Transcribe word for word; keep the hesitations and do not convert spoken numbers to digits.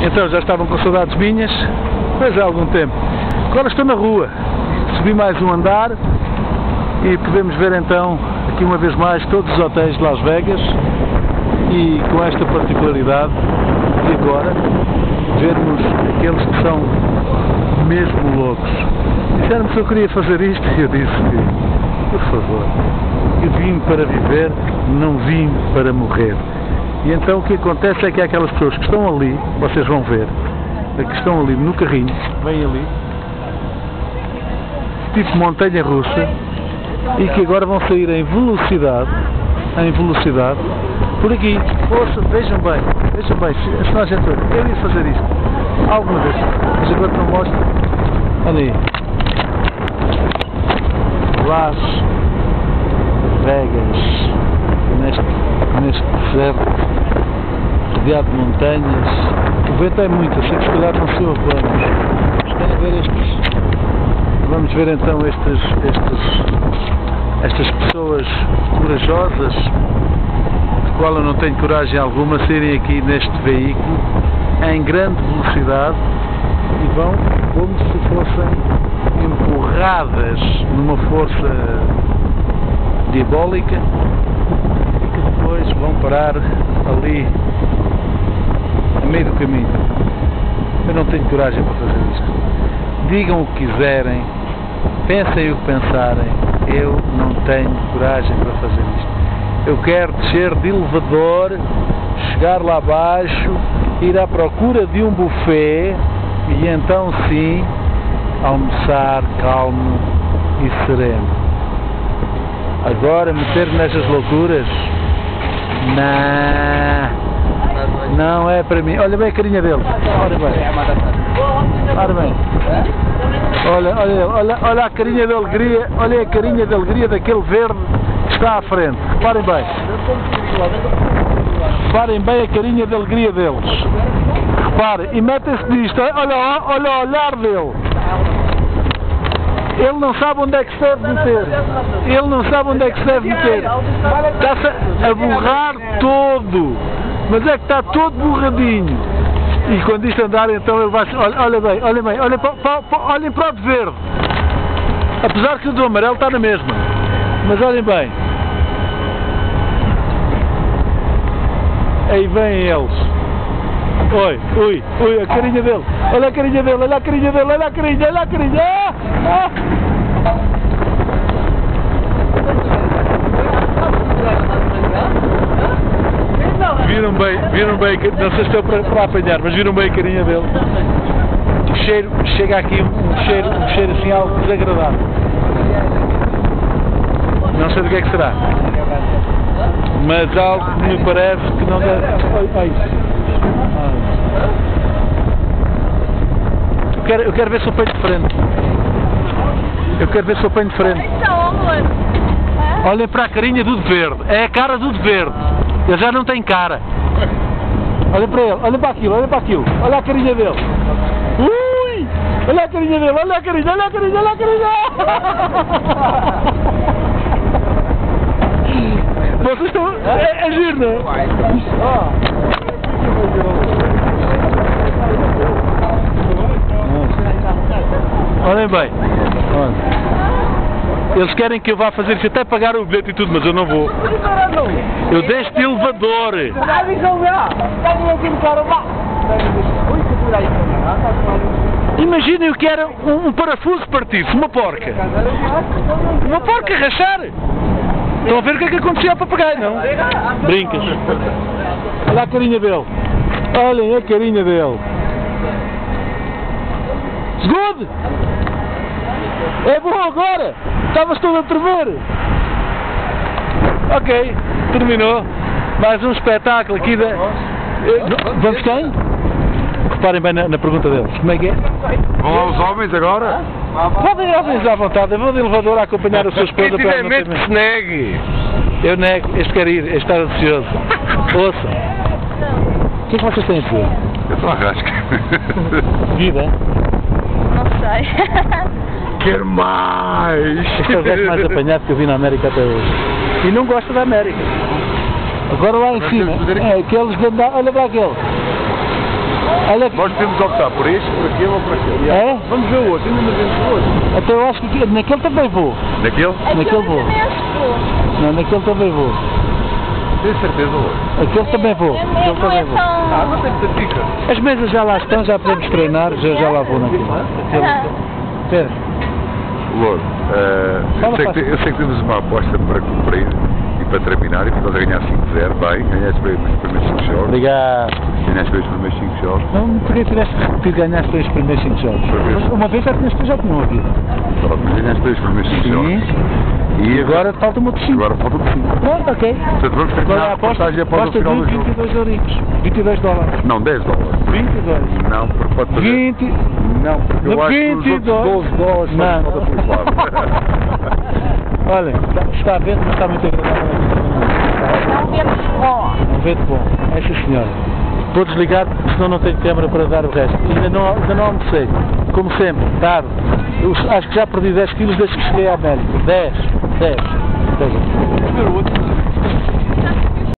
Então, já estavam com saudades minhas, mas há algum tempo. Agora estou na rua, subi mais um andar e podemos ver então, aqui uma vez mais, todos os hotéis de Las Vegas e com esta particularidade de agora vermos aqueles que são mesmo loucos. Disseram-me se eu queria fazer isto e eu disse que, por favor, eu vim para viver, não vim para morrer. E então o que acontece é que há aquelas pessoas que estão ali, vocês vão ver, que estão ali no carrinho, vêm ali, tipo montanha russa, e que agora vão sair em velocidade, em velocidade, por aqui. Ouça, vejam bem, vejam bem, se nós gente, eu ia fazer isto alguma vez, mas agora não mostro. Olha aí. Las Vegas, neste, neste deserto, rodeado de montanhas. O vento é muito, eu sei que se calhar não sou planos. Vamos ver estes. Vamos ver então estes, estes, estas pessoas corajosas, de qual eu não tenho coragem alguma, saírem aqui neste veículo em grande velocidade e vão como se fossem empurradas numa força diabólica e que depois vão parar ali a meio do caminho. Eu não tenho coragem para fazer isto. Digam o que quiserem, pensem o que pensarem, eu não tenho coragem para fazer isto. Eu quero descer de elevador, chegar lá abaixo, ir à procura de um buffet e então sim almoçar calmo e sereno. Agora meter-me nestas loucuras? Não, não é para mim. Olha bem a carinha dele. Olha bem. Olha bem. Olha, olha, olha, olha a carinha de alegria. Olha a carinha de alegria daquele verde que está à frente. Reparem bem. Reparem bem a carinha de alegria deles. Reparem. E metem-se nisto. Olha, olha o olhar dele. Ele não sabe onde é que se deve meter. Ele não sabe onde é que se deve meter. Está-se a borrar todo. Mas é que está todo borradinho. E quando isto andar, então ele vai... Olha, olha bem, olha bem. Olhem para, para, para, olhem para o de verde. Apesar que o do amarelo está na mesma. Mas olhem bem. Aí vêm eles. Oi, ui, ui, a carinha dele, olha a carinha dele, olha a carinha dele, olha a carinha, olha a carinha, ah, ah. Viram bem, viram bem, não sei se estou para, para apanhar, mas viram bem a carinha dele. O cheiro, chega aqui um, um cheiro, um cheiro assim algo desagradável. Não sei do que é que será, mas algo que me parece que não deve... Ai, ai. Eu quero, eu quero ver se eu apanho de frente. Eu quero ver se eu apanho de frente. Olhem para a carinha do de verde. É a cara do de verde. Ele já não tem cara. Olhem para ele. Olhem para aquilo. Olhem para aquilo. Olha a carinha dele. Ui! Olha a carinha dele. Olha a carinha. Olha a carinha. Olha a carinha. Vocês estão... É, é giro, não é? Olhem bem, olha. Eles querem que eu vá fazer isso, até pagar o bilhete e tudo, mas eu não vou. Eu deste elevador. Imaginem o que era um, um parafuso partido, uma porca. Uma porca rachar. Estão a ver o que é que acontecia ao papagaio, não? Brincas. Olha a carinha dele. Olhem a carinha dele. Good! É bom agora! Estavas todo a tremer! Ok, terminou. Mais um espetáculo aqui da... Vamos quem? Reparem bem na, na pergunta deles. Como é que é? Vão lá os homens agora? Podem ir homens à vontade. Eu vou de elevador a acompanhar a sua esposa para ela não ter medo. Se negue! Eu nego. Este quer ir. Este está ansioso. Ouça. O que é que vocês têm a dizer? Eu sou a rasca. Vida? Não sei. Quero mais! Este é o gajo mais apanhado que eu vi na América até hoje. E não gosta da América. Agora lá em cima, é aqueles de andar, olha para aquele. Olha que... Nós temos optar por este, por aquele ou por aquele. É? Vamos ver o outro, ainda não vemos o outro. Até eu acho que naquele também vou. Naquele? Naquele vou. Não, naquele também vou. Tenho certeza o outro. Aquele também vou. É Aquele mesmo, também é vou. Ah, tão... não tem muita pica. As mesas já lá estão, já podemos treinar, já, já lá vou naquilo. Ah. Espera. Louro, eh, Fala, eu, sei que, fala. te- eu sei que temos uma aposta para cumprir e para terminar e ficamos a ganhar cinco a zero, bem, ganhaste para os primeiros cinco jogos, Obrigado. ganhaste para os primeiros cinco jogos, Não podia tivesse repetido ganhar os primeiros cinco jogos. Por vez. Mas uma vez já tinhas já tinham ouvido. pronto, mas ganhaste para os primeiros cinco Sim. jogos. E agora falta uma de cinco. Agora falta de cinco. Pronto, ok. Portanto, vamos Agora terminar a a aposta, reportagem após o aposta final do de jogo. vinte e dois euritos. vinte e dois dólares. Não, dez dólares. vinte e dois. Não, porque pode fazer. vinte. Não, porque eu No acho que os vinte e dois. outros doze dólares Não. fazem falta por lado. Olha, está, está a ver, mas está muito agradável. É um vento bom. Um vento bom. É sim, senhora. Vou desligar, porque senão não tenho câmara para dar o resto. Ainda não, ainda não almocei. Como sempre, tarde. Eu acho que já perdi dez quilos desde que cheguei à América. dez. dez. dez. Vamos ver o outro.